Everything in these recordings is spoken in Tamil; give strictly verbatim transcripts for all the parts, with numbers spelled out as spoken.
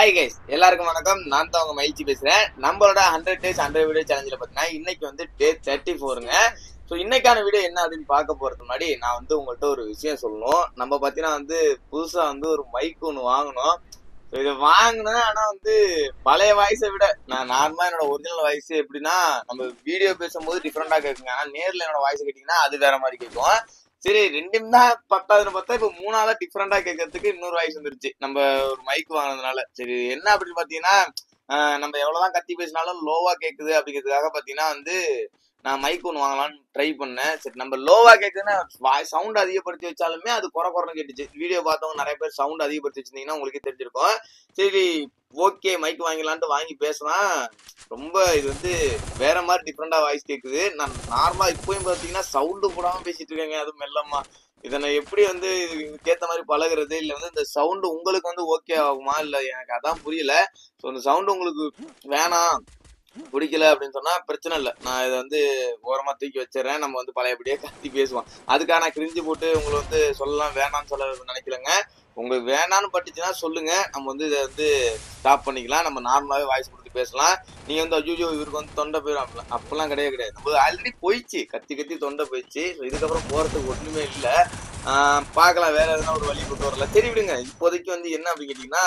ஹாய் கைஸ், எல்லாருக்கும் வணக்கம். நான் தான் உங்க மகிழ்ச்சி பேசுறேன். நம்மளோட ஹண்ட்ரட் டேஸ் ஹண்ட்ரட் வீடியோ சேலஞ்சில் பார்த்தீங்கன்னா இன்னைக்கு வந்து டே தேர்ட்டி ஃபோருங்க. ஸோ இன்னைக்கான வீடியோ என்ன அப்படின்னு பார்க்க போறதுக்கு முன்னாடி நான் வந்து உங்கள்கிட்ட ஒரு விஷயம் சொல்லணும். நம்ம பார்த்தீங்கன்னா வந்து புதுசா வந்து ஒரு மைக் ஒன்று வாங்கணும். ஸோ இதை வாங்கினேன், ஆனால் வந்து பழைய வாய்ஸை விட நான் நார்மலாக என்னோட ஒரிஜினல் வாய்ஸ் எப்படின்னா நம்ம வீடியோ பேசும்போது டிஃப்ரெண்டாக கேட்குங்க. ஆனால் நேரில் என்னோட வாய்ஸ் கேட்டிங்கன்னா அது வேற மாதிரி கேட்கும். சரி, ரெண்டும் தான் பத்தாதுன்னு பார்த்தா இப்போ மூணாவது டிஃப்ரெண்டா கேட்கறதுக்கு இன்னொரு வாய்ஸ் வந்துருச்சு நம்ம ஒரு மைக் வாங்கினதுனால. சரி, என்ன அப்படின்னு பாத்தீங்கன்னா நம்ம எவ்வளவுதான் கத்தி பேசினாலும் லோவா கேக்குது அப்படிங்கிறதுக்காக பாத்தீங்கன்னா வந்து நான் மைக் ஒன்று வாங்கலாம்னு ட்ரை பண்ணேன். சரி, நம்ம லோவா கேட்குதுன்னா சவுண்ட் அதிகப்படுத்தி வச்சாலுமே அது குறை குறைன்னு கேட்டுச்சு. வீடியோ பார்த்தவங்க நிறைய பேர் சவுண்ட் அதிகப்படுத்தி வச்சிருந்தீங்கன்னா உங்களுக்கே தெரிஞ்சிருக்கும். சரி, ஓகே மைக் வாங்கிடலான்ட்டு வாங்கி பேசலாம். ரொம்ப இது வந்து வேற மாதிரி டிஃப்ரெண்டா வாய்ஸ் கேட்குது. நான் நார்மலா இப்போயும் பார்த்தீங்கன்னா சவுண்டு போடாம பேசிட்டு இருக்கேங்க, அதுவும் மெல்லமா. இதை நான் எப்படி வந்து இதுக்கேற்ற மாதிரி பழகுறது, இல்லை வந்து இந்த சவுண்டு உங்களுக்கு வந்து ஓகே ஆகுமா, இல்லை எனக்கு அதான் புரியல. ஸோ இந்த சவுண்டு உங்களுக்கு வேணாம் பிடிக்கல அப்படின்னு சொன்னா பிரச்சனை இல்லை, நான் இதை வந்து ஓரமா தூக்கி வச்சிடறேன். நம்ம வந்து பழையபடியே கத்தி பேசுவோம். அதுக்காக நான் கிரிஞ்சு போட்டு உங்களை வந்து சொல்லலாம் வேணாம்னு சொல்ல நினைக்கலங்க. உங்களுக்கு வேணான்னு பட்டுச்சுன்னா சொல்லுங்க, நம்ம வந்து இதை வந்து ஸ்டாப் பண்ணிக்கலாம். நம்ம நார்மலாவே வாய்ஸ் கொடுத்து பேசலாம். நீங்க வந்து அஜூஜோ இவருக்கு வந்து தொண்டை போயிடும் அப்பெல்லாம் அப்பெல்லாம் கிடையாது கிடையாது நம்ம ஆல்ரெடி போயிடுச்சு, கத்தி கத்தி தொண்டை போயிடுச்சு. ஸோ இதுக்கப்புறம் போறதுக்கு ஒண்ணுமே இல்லை. ஆஹ் பார்க்கலாம், வேற எதுனா ஒரு வழி கொண்டு வரல. சரி விடுங்க, இப்போதைக்கு வந்து என்ன அப்படின்னு கேட்டீங்கன்னா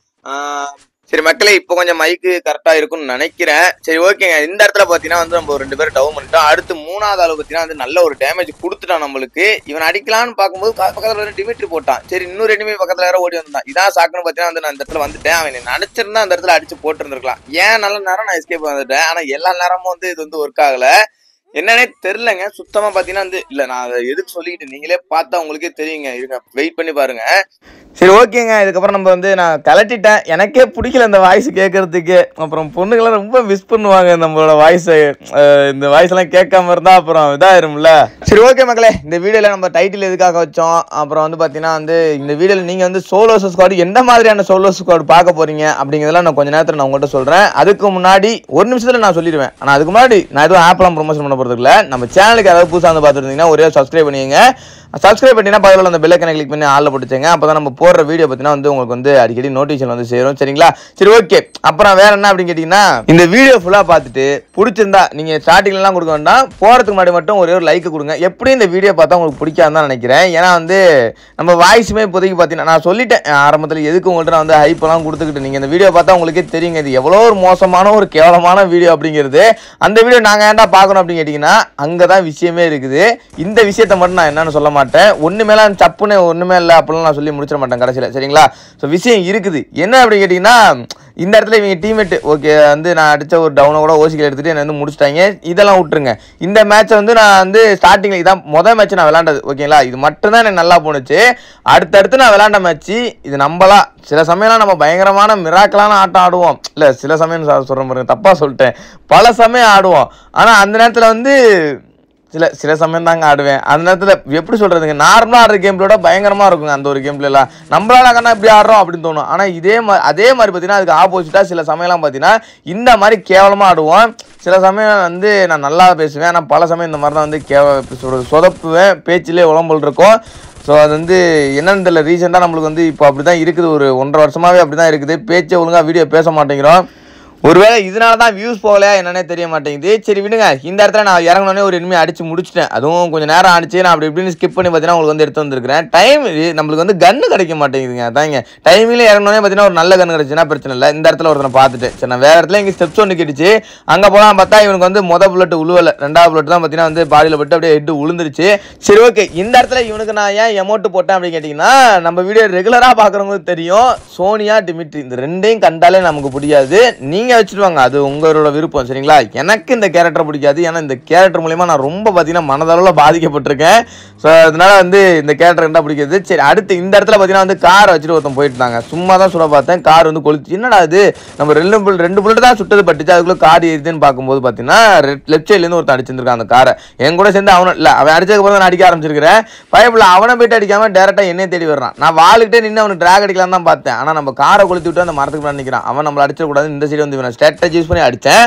ஆஹ் சரி மக்களே, இப்போ கொஞ்சம் மைக்கு கரெக்டா இருக்கும்னு நினைக்கிறேன். சரி ஓகேங்க, இந்த இடத்துல பாத்தீங்கன்னா வந்து நம்ம ரெண்டு பேரும் டவுன் பண்ணிட்டோம். அடுத்து மூணாவது அளவு பாத்தீங்கன்னா வந்து நல்ல ஒரு டேமேஜ் கொடுத்துட்டான் நம்மளுக்கு. இவன் அடிக்கலான்னு பார்க்கும்போது பக்கத்துல வந்து டிமிட்ரி போட்டான். சரி, இன்னொரு ரெண்டுமே பக்கத்துல வேற ஓடி வந்தான். இதான் சாக்குன்னு பாத்தீங்கன்னா வந்து நான் இந்த இடத்துல வந்துட்டேன். அவன் நினைச்சிருந்தா அந்த இடத்துல அடிச்சு போட்டு இருந்திருக்கலாம். ஏன் நல்ல நேரம் நான் எஸ்கேப் வந்துட்டேன். ஆனா எல்லா நேரமும் வந்து இது வந்து ஒர்க் ஆகல, என்னன்னே தெரிலங்க சுத்தமா. பாத்தீங்கன்னா வந்து இல்ல, நான் அதை எதுக்கு சொல்லிக்கிட்டு நீங்களே பார்த்தா உங்களுக்கே தெரியுங்க. இருங்க, வெயிட் பண்ணி பாருங்க. சரி ஓகேங்க, இதுக்கப்புறம் நம்ம வந்து நான் கலட்டிட்டேன். எனக்கே பிடிக்கல இந்த வாய்ஸ் கேட்கறதுக்கு. அப்புறம் பொண்ணுங்களாம் ரொம்ப மிஸ் பண்ணுவாங்க நம்மளோட வாய்ஸை. இந்த வாய்ஸ் எல்லாம் கேட்காம இருந்தா அப்புறம் இதாயிரும்ல. சரி ஓகே மக்களே, இந்த வீடியோல நம்ம டைட்டில் எதுக்காக வச்சோம், அப்புறம் வந்து பாத்தீங்கன்னா வந்து இந்த வீடியோல நீங்க வந்து சோலோ ஸ்குவாட் எந்த மாதிரியான சோலோ ஸ்குவாட் பார்க்க போறீங்க அப்படிங்கிறதெல்லாம் நான் கொஞ்ச நேரத்தில் நான் உங்கள்கிட்ட சொல்றேன். அதுக்கு முன்னாடி ஒரு நிமிஷத்துல நான் சொல்லிடுவேன். ஆனா அதுக்கு முன்னாடி நான் எதுவும் ஆப்லாம் ப்ரொமோஷன் பண்ண போறது இல்லை. நம்ம சேனலுக்கு ஏதாவது புதுசாக வந்து பார்த்துருந்தீங்கன்னா ஒரே சப்ஸ்கிரைப் பண்ணிங்க. சப்ஸ்கிரைப் பண்ணிங்கன்னா பதில் அந்த பெல் ஐக்கனை கிளிக் பண்ணி ஆளில் போட்டுச்சேங்க. அப்போ தான் நம்ம போடுற வீடியோ பார்த்தீங்கன்னா வந்து உங்களுக்கு வந்து அடிக்கடி நோட்டிஃபிகேஷன் வந்து சேரும். சரிங்களா? சரி ஓகே, அப்புறம் வேற என்ன அப்படின்னு கேட்டிங்கன்னா இந்த வீடியோ ஃபுல்லாக பார்த்துட்டு பிடிச்சிருந்தா நீங்கள் ஸ்டார்டிங்லாம் கொடுக்க வேண்டாம், போகிறதுக்கு முன்னாடி மட்டும் ஒரே ஒரு லைக் கொடுங்க. எப்படி இந்த வீடியோ பார்த்தா உங்களுக்கு பிடிக்காதுன்னு தான் நினைக்கிறேன். ஏன்னா வந்து நம்ம வாய்ஸுமே இப்போதைக்கு பார்த்தீங்கன்னா நான் சொல்லிட்டேன் ஆரம்பத்தில் எதுக்கு உங்கள்கிட்ட நான் வந்து ஹைப்பெல்லாம் கொடுத்துக்கிட்டு. நீங்கள் இந்த வீடியோ பார்த்தா உங்களுக்கே தெரியுங்க இது எவ்வளோ ஒரு மோசமான ஒரு கேவலமான வீடியோ அப்படிங்கிறது. அந்த வீடியோ நாங்கள் ஏன்டா பார்க்கணும் அப்படின்னு கேட்டிங்கன்னா அங்கே தான் விஷயமே இருக்குது. இந்த விஷயத்தை மட்டும் நான் என்னன்னு சொல்ல மாட்டேன். ஒண்ணு மேல தப்புன்னு ஒண்ணுமே இல்லை அப்படிலாம் நான் சொல்லி முடிச்சிட மாட்டேன் கடைசியில். சரிங்களா? ஸோ விஷயம் இருக்குது என்ன அப்படின்னு கேட்டிங்கன்னா இந்த இடத்துல இவங்க டீம்மேட் ஓகே வந்து நான் அடித்த ஒரு டவுனை கூட ஓசிக்கல் எடுத்துகிட்டு என்னை வந்து முடிச்சிட்டாங்க. இதெல்லாம் விட்டுருங்க. இந்த மேட்சை வந்து நான் வந்து ஸ்டார்டிங்கில் இதான் மொதல் மேட்ச் நான் விளாண்டது. ஓகேங்களா? இது மட்டும்தான் எனக்கு நல்லா போணுச்சு. அடுத்தடுத்து நான் விளாண்ட மேட்ச்சு இது நம்பலாம். சில சமயம்லாம் நம்ம பயங்கரமான மிராக்கலான ஆட்டம் ஆடுவோம். இல்லை சில சமயம் சொல்கிறேன் பாருங்க, தப்பாக சொல்லிட்டேன், பல சமயம் ஆடுவோம். ஆனால் அந்த நேரத்தில் வந்து சில சில சமயம் தாங்க ஆடுவேன். அந்த நேரத்தில் எப்படி சொல்கிறதுங்க, நார்மலாக ஆடுற கேம்ப்ளோட பயங்கரமாக இருக்குங்க அந்த ஒரு கேம்ப்லாம். நம்மளால கண்ணா இப்படி ஆடுறோம் அப்படின்னு தோணும். ஆனால் இதே மாதிரி அதே மாதிரி பார்த்தீங்கன்னா அதுக்கு ஆப்போசிட்டாக சில சமயம்லாம் பார்த்தீங்கன்னா இந்த மாதிரி கேவலமாக ஆடுவோம். சில சமயம் வந்து நான் நல்லா பேசுவேன், ஆனால் பல சமயம் இந்த மாதிரி தான் வந்து கேவ சொல்கிறது சொதப்புவேன், பேச்சிலே உளம்பல் இருக்கும். ஸோ அது வந்து என்னன்னு தெரியல, ரீசெண்டாக நம்மளுக்கு வந்து இப்போ அப்படி தான் இருக்குது. ஒரு ஒன்றரை வருஷமாகவே அப்படி தான் இருக்குது. பேச்சை ஒழுங்காக வீடியோ பேச மாட்டேங்கிறோம். ஒருவேளை இதனால தான் வியூஸ் போகலையா என்னன்னே தெரிய மாட்டேங்குது. சரி விடுங்க, இந்த இடத்துல நான் இறங்கினோடனே ஒரு இனிமே அடிச்சு முடிச்சிட்டேன். அதுவும் கொஞ்சம் நேரம் ஆடிச்சு. நான் அப்படி இப்படின்னு ஸ்கிப் பண்ணி பார்த்தீங்கன்னா உங்களுக்கு வந்து எடுத்து வந்துருக்கிறேன். டைம் நம்மளுக்கு வந்து கன்று கிடைக்க மாட்டேங்குதுங்க. அதாங்க டைமில் இறங்கினோடனே பார்த்தீங்கன்னா ஒரு நல்ல கன்று கிடைச்சுன்னா பிரச்சனை இல்லை. இந்த இடத்துல ஒருத்தனை பார்த்துட்டு சரி நான் வேற இடத்துல இங்கே ஸ்டெப்ஸ் ஒன்று கிடிச்சு அங்கே போகலாம் பார்த்தா இவனுக்கு வந்து மொதல் புல்லட் உழுவலை, ரெண்டாவது புல்லட் தான் பார்த்தீங்கன்னா வந்து பாடியில் பட்டு அப்படியே ஹெட்டு உளுந்துருச்சு. சரி ஓகே, இந்த இடத்துல இவனுக்கு நான் ஏன் எமௌண்ட் போட்டேன் அப்படின்னு கேட்டிங்கன்னா நம்ம வீடியோ ரெகுலராக பார்க்குறவங்களுக்கு தெரியும், சோனியா டிமிட்ரி இந்த ரெண்டையும் கண்டாலே நமக்கு பிடிக்காது. நீங்கள் வச்சுட்டு வாங்க, அது உங்களோட விருப்பம். சரிங்களா? எனக்கு இந்த கேரக்டர் பிடிக்காது. ஏன்னா இந்த கேரக்டர் மூலியமா நான் ரொம்ப பார்த்தீங்கன்னா மனதளவில் பாதிக்கப்பட்டிருக்கேன். ஸோ அதனால வந்து இந்த கேரக்டர் என்ன பிடிக்காது. சரி அடுத்து இந்த இடத்துல பார்த்தீங்கன்னா வந்து காரை வச்சுட்டு ஒருத்தன் போயிட்டு இருந்தாங்க. சும்மா தான் சொல்ல பார்த்தேன், கார் வந்து கொளுத்து. என்னடா அது நம்ம ரெண்டு புல் ரெண்டு புல்லட் தான் சுட்டது பட்டுச்சு, அதுக்குள்ள கார் ஏறிதுன்னு பார்க்கும்போது பார்த்தீங்கன்னா லெஃப்ட் சைட்லேருந்து ஒருத்தன் அடிச்சிருக்கான் அந்த காரை. என் கூட சேர்ந்து அவனும் இல்லை, அவன் அடிச்சதுக்கு அப்புறம் நான் அடிக்க ஆரம்பிச்சிருக்கிறேன். பயப்பில் அவனை போயிட்டு அடிக்காம டேரக்டா என்னையே தேடி வர்றான். நான் வாளுக்கிட்டே நின்று அவனுக்கு டிராக் அடிக்கலாம் தான் பார்த்தேன். ஆனால் நம்ம காரை கொளுத்தி விட்டு அந்த மரத்துக்கு நிற்கிறான். அவன் நம்மளை அடிச்சிடக்கூடாது, இந்த சைடு வந்து ஸ்ட்ராட்டஜி யூஸ் பண்ணி அடித்தேன்.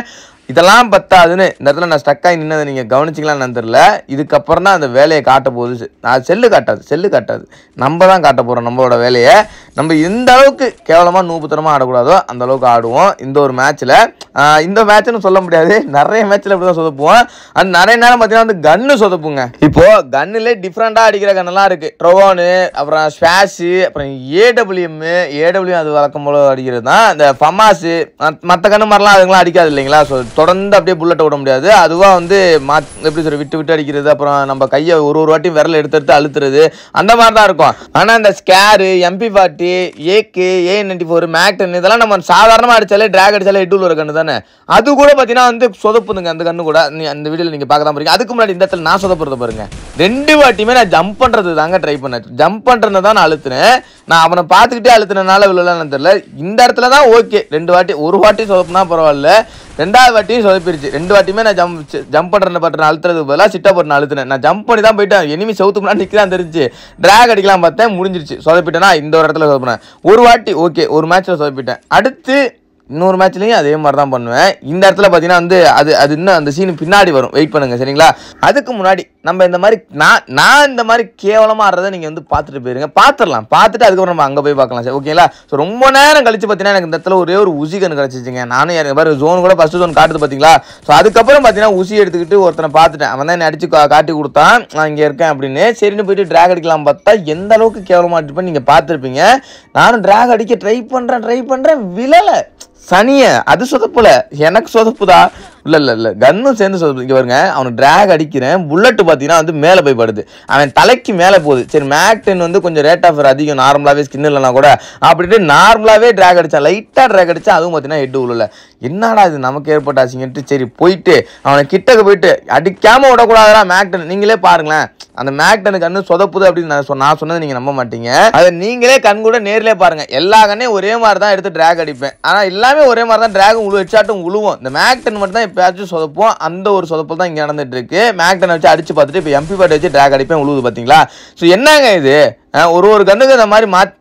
இதெல்லாம் பத்தாதுன்னு இந்த இடத்துல நான் ஸ்டக் ஆகி நின்னதை நீங்கள் கவனிச்சிங்களான்னு தெரியல. இதுக்கப்புறம் தான் அந்த வேலையை காட்ட போகுது. நான் செல்லு காட்டாது செல்லு காட்டாது நம்ம தான் காட்ட போகிறோம் நம்மளோட வேலையை. நம்ம எந்த அளவுக்கு கேவலமாக நூபுத்தனமாக ஆடக்கூடாதோ அந்த அளவுக்கு ஆடுவோம் இந்த ஒரு மேட்ச்சில். இந்த மேட்ச்னு சொல்ல முடியாது, நிறைய மேட்ச்சில் இப்படி தான் சொதப்புவோம். அது நிறைய நேரம் பார்த்தீங்கன்னா வந்து கன்னு சொதப்புங்க. இப்போது கன்னுலே டிஃப்ரெண்ட்டாக அடிக்கிற கன்னெல்லாம் இருக்குது. ட்ரோனு, அப்புறம் ஸ்வாஷு, அப்புறம் ஏடபிள்யூஎம்மு ஏடபிள்யூ அது வழக்கம் போல அடிக்கிறது தான். இந்த ஃபமாஸு மற்ற கண்ணு மாதிரிலாம் அதுங்களாம் அடிக்காது இல்லைங்களா. ஸோ தொடர்ந்து அப்படியே புல்லட்டை விட முடியாது. அதுவாக வந்து மா எப்படி சொல்ற விட்டு விட்டு அடிக்கிறது, அப்புறம் நம்ம கையை ஒரு ஒரு வாட்டி விரல் எடுத்து எடுத்து அழுத்துறது அந்த மாதிரி தான் இருக்கும். ஆனால் இந்த ஸ்கேரு, எம்பி ஃபார்ட்டி, ஏக்கு, ஏ நைன்டி ஃபோர், மேக்டன் இதெல்லாம் நம்ம சாதாரணமாக அடித்தாலே ட்ராக் அடித்தாலே எட்டு ஒரு கண்ணு தானே. அது கூட பார்த்தீங்கன்னா வந்து சொதப்புதுங்க அந்த கண்ணு கூட. நீ அந்த வீடியோவில் நீங்கள் பார்க்க தான் போறீங்க. அதுக்கு முன்னாடி இந்த இடத்துல நான் சொதப்புறத பாருங்க. ரெண்டு வாட்டியுமே நான் ஜம்ப் பண்ணுறது தாங்க ட்ரை பண்ணேன். ஜம்ப் பண்ணுறது தான் நான் அழுத்துனேன். நான் அவனை பார்த்துக்கிட்டே அழுத்தினால விழலான்னு தெரியல. இந்த இடத்துல தான் ஓகே. ரெண்டு வாட்டி ஒரு வாட்டி சொதப்புனா பரவாயில்ல, ரெண்டாவது வாட்டியும் சொதப்பிருச்சு. ரெண்டு வாட்டியுமே நான் ஜம்ப் ஜம்ப் பண்ணுற பட்டன் அழுத்துறதுக்கு பதிலாக சிட்டா பட்டன் அழுத்தினேன். நான் ஜம்ப் பண்ணி தான் போயிட்டேன். எனிமி சவுத்துக்கு முன்னாடி நிற்கிறான் தெரிஞ்சு ட்ராக் அடிக்கலாம் பார்த்தேன், முடிஞ்சிருச்சு. சொதப்பிட்டேன்னா இந்த ஒரு இடத்துல சொதப்பினேன். ஒரு வாட்டி ஓகே, ஒரு மேட்ச்சில் சொதப்பிட்டேன். அடுத்து இன்னொரு மேட்ச்லையும் அதே மாதிரி தான் பண்ணுவேன். இந்த இடத்துல பார்த்தீங்கன்னா வந்து அது அது இன்னும் அந்த சீனு பின்னாடி வரும், வெயிட் பண்ணுங்க சரிங்களா. அதுக்கு முன்னாடி நம்ம இந்த மாதிரி நான் நான் இந்த மாதிரி கேவலமாக ஆடுறதை நீங்கள் வந்து பார்த்துட்டு போயிருங்க. பார்த்துடலாம், பார்த்துட்டு அதுக்கப்புறம் நம்ம அங்கே போய் பார்க்கலாம் சார், ஓகேங்களா. ஸோ ரொம்ப நேரம் கழிச்சு பார்த்தீங்கன்னா எனக்கு இந்த இடத்துல ஒரே ஒரு உசி கன்று கிடச்சிச்சிங்க. நானும் எனக்கு பாரு ஜோன் கூட ஃபஸ்ட்டு ஜோன் காட்டுது பார்த்தீங்களா. ஸோ அதுக்கப்புறம் பார்த்தீங்கன்னா உசி எடுத்துக்கிட்டு ஒருத்தனை பார்த்துட்டேன். அவன் தான் என்னை அடிச்சு காட்டி கொடுத்தான், நான் இங்கே இருக்கேன் அப்படின்னு. சரின்னு போயிட்டு ட்ராக் அடிக்கலாம் பார்த்தா எந்த அளவுக்கு கேவலமாக அடிப்பேன் நீங்கள் பார்த்துருப்பீங்க. நானும் ட்ராக் அடிக்க ட்ரை பண்ணுறேன் ட்ரை பண்ணுறேன் விழலை. சனிய அது சொதப்புல, எனக்கு சொதப்புதா இல்லை இல்லை இல்லை கன்னும் சேர்ந்து சொதப்பு. இங்கே வருங்க, அவனுக்கு ட்ராக் அடிக்கிறேன், புல்லட்டு பார்த்தீங்கன்னா வந்து மேலே போய் படுது, அவன் தலைக்கு மேலே போகுது. சரி மேக்டன் வந்து கொஞ்சம் ரேட் ஆஃப் அதிகம், நார்மலாகவே ஸ்கின் இல்லைனா கூட அப்படின்ட்டு நார்மலாகவே ட்ராக் அடித்தான், லைட்டாக ட்ராக் அடித்தா அதுவும் பார்த்தீங்கன்னா ஹெட்டு உள்ள. என்னடா இது நமக்கு ஏற்பட்டாச்சுங்கன்ட்டு சரி போயிட்டு அவனை கிட்டக்கு போயிட்டு அடிக்காமல் விடக்கூடாதா மேக்டன். நீங்களே பாருங்களேன், அந்த மேக்டனுக்கு கண்ணு சொதப்புது அப்படின்னு நான் சொன்ன நான் சொன்னது நீங்கள் நம்ப மாட்டீங்க. அதை நீங்களே கண் கூட நேரிலே பாருங்கள். எல்லா கண்ணையும் ஒரே மாதிரி தான் எடுத்து ட்ராக் அடிப்பேன், ஆனால் எல்லாமே ஒரே மாதிரி தான் ட்ராக் உழு ஹெட்ஷாட்டும் உழுவும். இந்த மேக்டன் மட்டும் தான் எப்பயாச்சும் சொதப்போம். அந்த ஒரு சொதப்பல் தான் இங்கே நடந்துட்டு இருக்கு. மேக்டனை வச்சு அடிச்சு பார்த்துட்டு இப்போ எம்பி பாட்டை வச்சு ட்ராக் அடிப்பேன், உழுவுது பார்த்தீங்களா. ஸோ என்னங்க இது, ஒரு ஒரு கண்ணுக்கு இந்த மாதிரி மா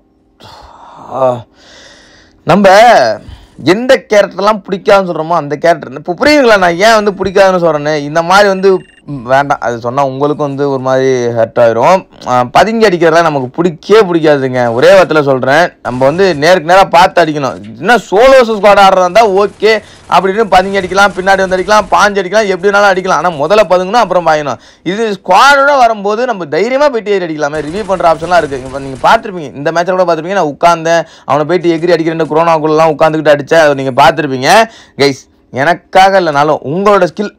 நம்ம எந்த கேரக்டர்லாம் பிடிக்காதுன்னு சொல்கிறோமோ அந்த கேரக்டர் இப்போ புரியுங்களா. நான் ஏன் வந்து பிடிக்காதுன்னு சொல்கிறேன்னு, இந்த மாதிரி வந்து வேண்டாம் அது சொன்னால் உங்களுக்கும் வந்து ஒரு மாதிரி ஹர்ட் ஆயிரும். பதுங்கி அடிக்கிறதெல்லாம் நமக்கு பிடிக்கவே பிடிக்காதுங்க. ஒரே வாரத்தில் சொல்கிறேன், நம்ம வந்து நேருக்கு நேராக பார்த்து அடிக்கணும். இன்னும் சோலோ ஸ்குவாட் ஆடுறதா இருந்தால் ஓகே, அப்படின்னு பதுங்கி அடிக்கலாம், பின்னாடி வந்து அடிக்கலாம், பாஞ்சு அடிக்கலாம், எப்படி வேணாலும் அடிக்கலாம். ஆனால் முதல்ல பதுங்கணும் அப்புறம் பாயணும். இது ஸ்குவாடோட வரும்போது நம்ம தைரியமாக போயிட்டு ஏறி அடிக்கலாமே. ரிவ்யூ பண்ணுற ஆப்ஷன்லாம் இருக்குது. இப்போ நீங்கள் பார்த்துருப்பீங்க, இந்த மேட்சில் கூட பார்த்துருப்பீங்க. நான் உட்காந்தேன், அவனை போயிட்டு எகிரி அடிக்கிறேன் குரோனாக்குள்ளலாம் உட்காந்துக்கிட்டு அடித்தேன், அதை நீங்கள் பார்த்துருப்பீங்க. கைஸ் எனக்காக இல்லைனாலும் உங்களோட ஸ்கில்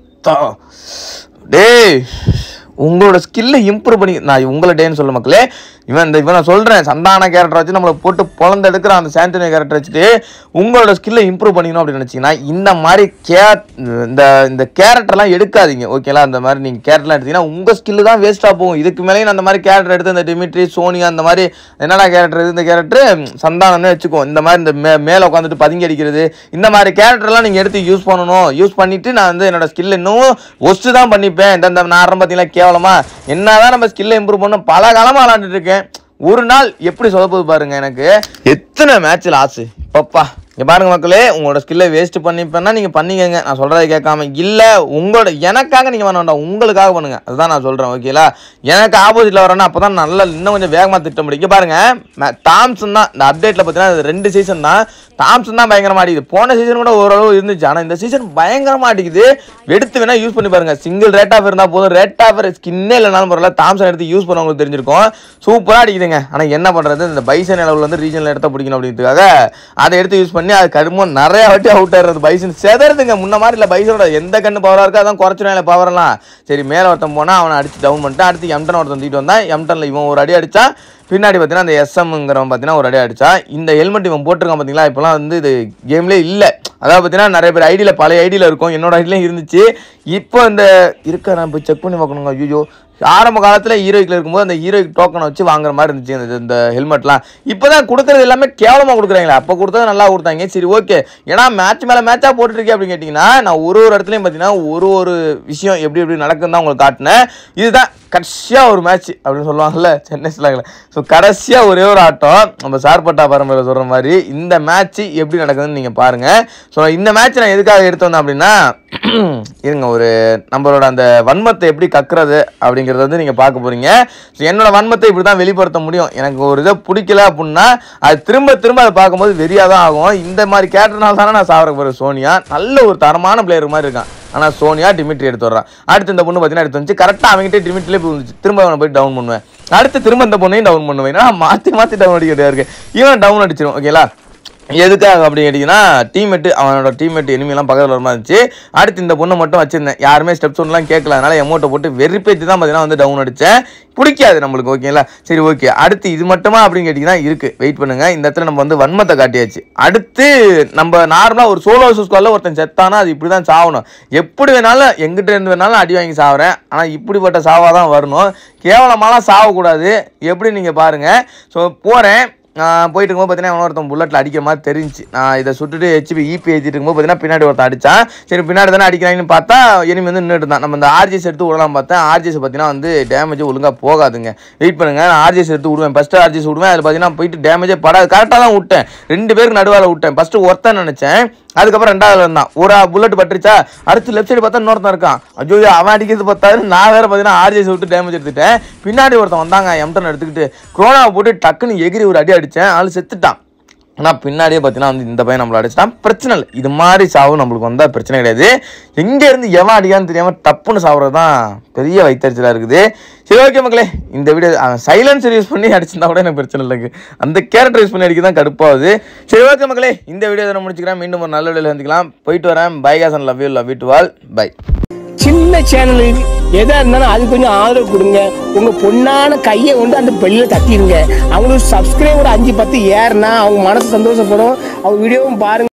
டேய் உங்களோட ஸ்கில்லை இம்ப்ரூவ் பண்ணி நான் உங்களை டேன்னு சொல்ல மக்களே. இவன் இந்த இவன் நான் சொல்கிறேன், சந்தான கேரக்டர் வச்சு நம்மளை போட்டு பொழந்து எடுக்கிற அந்த சாண்டனி கேரக்டர் வச்சுட்டு உங்களோட ஸ்கில்லை இம்ப்ரூவ் பண்ணிக்கணும் அப்படின்னு நினச்சிங்கன்னா இந்த மாதிரி கே இந்த இந்த கேரக்டர்லாம் எடுக்காதீங்க ஓகேங்களா. அந்த மாதிரி நீங்கள் கேரக்டர்லாம் எடுத்தீங்கன்னா உங்கள் ஸ்கில்லு தான் வேஸ்ட்டாக போகும். இதுக்கு மேலேயும் அந்த மாதிரி கேரக்டர் எடுத்து இந்த டிமிட்ரி சோனியா அந்த மாதிரி என்னடா கேரக்டர் இந்த கேரக்டர் சந்தானம்னு வச்சுக்கோ. இந்த மாதிரி இந்த மே மேலே உட்காந்துட்டு பதுங்கி அடிக்கிறது இந்த மாதிரி கேரக்டர்லாம் நீங்கள் எடுத்து யூஸ் பண்ணணும். யூஸ் பண்ணிவிட்டு நான் வந்து என்னோட ஸ்கில் இன்னும் ஒஸ்ட்டு தான் பண்ணிப்பேன். இந்த நாரம் பார்த்தீங்கன்னா கேவலமா என்னதான் நம்ம ஸ்கில்லை இம்ப்ரூவ் பண்ணோம். பல காலமாக விளாண்டுட்டு இருக்கேன். ஒரு நாள் எப்படி சொதப்புது பாருங்க. எனக்கு எத்தனை மேட்ச் லாஸ் பப்பா. இங்கே பாருங்க மக்களே, உங்களோட ஸ்கில்லை வேஸ்ட் பண்ணிப்பேன்னா நீங்கள் பண்ணிக்கங்க, நான் சொல்கிறத கேட்காம. இல்லை உங்களோட எனக்காக நீங்கள் பண்ண வேண்டாம், உங்களுக்காக பண்ணுங்க, அதுதான் நான் சொல்கிறேன் ஓகேலா. எனக்கு ஆப்போசிட்டில் வரேன்னா அப்போ தான் நல்லா இன்னும் கொஞ்சம் வேகமாக திட்ட முடியும். இங்கே பாருங்கள் தாம்சன் தான் இந்த அப்டேட்டில் பார்த்தீங்கன்னா ரெண்டு சீசன் தான் தாம்சன் தான் பயங்கரமாக அடிக்குது. போன சீசன் கூட ஓரளவு இருந்துச்சு, ஆனால் இந்த சீசன் பயங்கரமாக அடிக்குது. எடுத்து வேணால் யூஸ் பண்ணி பாருங்கள். சிங்கிள் ரேட் ஆஃப் இருந்தால் போதும், ரேட் ஆஃப் ஸ்கின்னே இல்லைனாலும் பரவாயில்ல, தாம்சன் எடுத்து யூஸ் பண்ணவங்களுக்கு தெரிஞ்சிருக்கும். சூப்பராக அடிக்குதுங்க. ஆனால் என்ன பண்ணுறது, இந்த பைசன் அளவில் வந்து ரீஜனல் எடுத்த பிடிக்கணும் அப்படின்றதுக்காக அதை எடுத்து யூஸ் பண்ணி அது கருமோ நிறைய வாட்டி அவுட் ஆடுறது. பைசன் செதறதுங்க முன்ன மாதிரி இல்லை. பைசனோட எந்த கண்ணு பவராக இருக்கோ அதான் குறைச்சிடும் இல்லை பவரெல்லாம். சரி மேலே ஒருத்தன் போனால் அவனை அடிச்சு டவுன் பண்ணிட்டு அடுத்து எம்டன் ஒருத்தன் தூக்கிட்டு வந்தான். எம்டனில் இவன் ஒரு அடி அடித்தா, பின்னாடி பார்த்தீங்கன்னா அந்த எஸ்எம்ங்கிறவன் பார்த்தீங்கன்னா ஒரு அடி அடித்தா. இந்த ஹெல்மெட் இவன் போட்டிருக்கான் பார்த்தீங்களா, இப்போலாம் வந்து இது கேம்லேயே இல்லை. அதாவது பார்த்தீங்கன்னா நிறைய பேர் ஐடியில் பழைய ஐடியில் இருக்கும், என்னோட ஐடியிலையும் இருந்துச்சு. இப்போ இந்த இருக்க நான் போய் செக் பண்ணி பார்க்கணுங்க. ஐயோ ஆரம்ப காலத்தில் ஹீரோய்க்கில் இருக்கும்போது அந்த ஹீரோய்க்கு டோக்கனை வச்சு வாங்குற மாதிரி இருந்துச்சு இந்த ஹெல்மெட்லாம். இப்போ தான் கொடுக்குறது எல்லாமே கேவலமாக கொடுக்குறாங்களே. அப்போ கொடுத்தது நல்லா கொடுத்தாங்க, சரி ஓகே. ஏன்னா மேட்ச் மேலே மேட்சாக போட்டுருக்கேன் அப்படின்னு கேட்டிங்கன்னா நான் ஒரு ஒரு இடத்துலையும் பார்த்தீங்கன்னா ஒரு ஒரு விஷயம் எப்படி எப்படி நடக்குன்னு தான் உங்களுக்கு காட்டினேன். இதுதான் கடைசியாக ஒரு மேட்ச் அப்படின்னு சொல்லுவாங்கல்ல சென்னை ஸ்லாங்கில். ஸோ கடைசியாக ஒரே ஒரு ஆட்டம் நம்ம சார்பட்டா பரம்பரை சொல்கிற மாதிரி இந்த மேட்ச்சு எப்படி நடக்குதுன்னு நீங்கள் பாருங்கள். ஸோ இந்த மேட்ச் நான் எதுக்காக எடுத்து வந்தேன் அப்படின்னா இருங்க ஒரு நம்மளோட அந்த வன்மத்தை எப்படி கக்குறது அப்படிங்கிறத வந்து நீங்கள் பார்க்க போகிறீங்க. ஸோ என்னோட வன்மத்தை இப்படி தான் வெளிப்படுத்த முடியும். எனக்கு ஒரு இதை பிடிக்கல அப்படின்னா அது திரும்ப திரும்ப அதை பார்க்கும்போது வெறியாக தான் ஆகும். இந்த மாதிரி கேட்டனால தானே நான் சாவர போகிறேன். சோனியா நல்ல ஒரு தரமான பிளேயர் மாதிரி இருக்கான். ஆனால் சோனியா டிமிட்ரி எடுத்து வர்றான். அடுத்து இந்த பொண்ணு பார்த்தீங்கன்னா எடுத்து வந்துச்சு கரெக்டாக அவங்ககிட்ட டிமிட்ரிலே போய் வந்துச்சு. திரும்ப அவனை போய் டவுன் பண்ணுவேன். அடுத்து திரும்ப இந்த பொண்ணையும் டவுன் பண்ணுவேன். ஏன்னா மாற்றி மாற்றி டவுன் அடிக்கிட்டே இருக்கு. இவன் டவுன் அடிச்சிடும். ஓகேங்களா? எதுக்காக அப்படின்னு கேட்டிங்கன்னா டீம்மேட்டு அவனோட டீம்மேட் எனிமிலாம் பக்கத்தில் வர மாதிரி இருந்துச்சு. அடுத்து இந்த பொண்ணை மட்டும் வச்சிருந்தேன். யாருமே ஸ்டெப்ஸ் ஒன்றுலாம் கேட்கல. அதனால் எமௌண்ட்டை போட்டு வெறிப்பேற்றி தான் பார்த்தீங்கன்னா வந்து டவுன் அடித்தேன். பிடிக்காது நம்மளுக்கு. ஓகேங்களா? சரி ஓகே. அடுத்து இது மட்டுமா அப்படின்னு கேட்டிங்கன்னா இருக்குது. வெயிட் பண்ணுங்கள். இந்த இடத்துல நம்ம வந்து வன்மத்தை காட்டியாச்சு. அடுத்து நம்ம நார்மலாக ஒரு சோலோ ஸ்குவாடில் ஒருத்தன் செத்தானா அது இப்படி தான் சாகணும். எப்படி வேணாலும் எங்கிட்ட இருந்து வேணாலும் அடி வாங்கி சாவுறேன். ஆனால் இப்படிப்பட்ட சாவாக தான் வரணும். கேவலமாலாம் சாவக்கூடாது. எப்படி நீங்கள் பாருங்கள். ஸோ போகிறேன். நான் போயிட்டு இருக்கும்போது பார்த்தீங்கன்னா ஒருத்தன் புல்லட்டில் அடிக்கிற மாதிரி தெரிஞ்சு நான் இதை சுட்டுட்டு ஹெச்பி ஈபி ஏற்றிட்டு இருக்கும்போது பார்த்தீங்கன்னா பின்னாடி ஒருத்தன் அடித்தான். சரி பின்னாடி தானே அடிக்கிறாங்கன்னு பார்த்தா எனிமி வந்து நின்றுட்டு தான். நம்ம இந்த ஆர்ஜிஎஸ் எடுத்து விடலாம் பார்த்தேன். ஆர்ஜிஎஸ் பார்த்தீங்கன்னா வந்து டேமேஜ் ஒழுங்காக போகாதுங்க. வெயிட் பண்ணுங்கள். நான் ஆர்ஜிஎஸ் எடுத்து விடுவேன். ஃபஸ்ட்டு ஆர்ஜிஎஸ் விடுவேன். அதில் பார்த்தீங்கன்னா போயிட்டு டேமேஜே படாது. கரெக்டாக தான் விட்டேன். ரெண்டு பேருக்கு நடுவால் விட்டேன். ஃபஸ்ட்டு ஒருத்தன் நினச்சேன். அதுக்கப்புறம் ரெண்டாவது இருந்தான். ஒரு புல்லட் பட்டுருச்சா. அடுத்து லெஃப்ட் சைடு பார்த்தா இன்னொருத்தன் இருக்கான். ஐயோ அவன் அடிக்கிறது பார்த்தாரு. நான் வேறு பார்த்தீங்கன்னா ஆர்ஜிஎஸ் விட்டு டேமேஜ் எடுத்துட்டேன். பின்னாடி ஒருத்தன் வந்தாங்க எம்டன் எடுத்துக்கிட்டு குரோனாவை போட்டு டக்குன்னு எகிரி ஒரு அடி அடித்தேன். ஆள் செத்துட்டான். ஆனால் பின்னாடியே பார்த்தீங்கன்னா வந்து இந்த பையன் நம்மளை அடிச்சிட்டான். பிரச்சனை இல்லை. இது மாதிரி சாவு நம்மளுக்கு வந்தால் பிரச்சனை கிடையாது. எங்கேருந்து எவன் அடிக்கான்னு தெரியாமல் டப்புன்னு சாப்பிட்றது தான் பெரிய வைத்தறிச்சலாக இருக்குது. சரி ஓகே மக்களே, இந்த வீடியோ சைலன்சர் யூஸ் பண்ணி அடிச்சிருந்தா கூட எனக்கு பிரச்சனை இல்லைங்க. அந்த கேரக்டர் யூஸ் பண்ணி அடிக்க தான் கடுப்பாகுது. சரி ஓகே மக்களே, இந்த வீடியோ நான் முடிச்சுக்கிறேன். மீண்டும் ஒரு நல்ல வீடியோவில் சந்திக்கலாம். போயிட்டு வரேன். Bye guys and love you love you to all. Bye. சின்ன சேனலு எதா இருந்தாலும் அது கொஞ்சம் ஆதரவு கொடுங்க. உங்க பொண்ணான கையை கொண்டு அந்த பெல்லில் தட்டிடுங்க. அவங்களுக்கு சப்ஸ்கிரைபர் அஞ்சு பத்து ஏறுனா அவங்க மனசு சந்தோஷப்படும். அவங்க வீடியோவும் பாருங்க.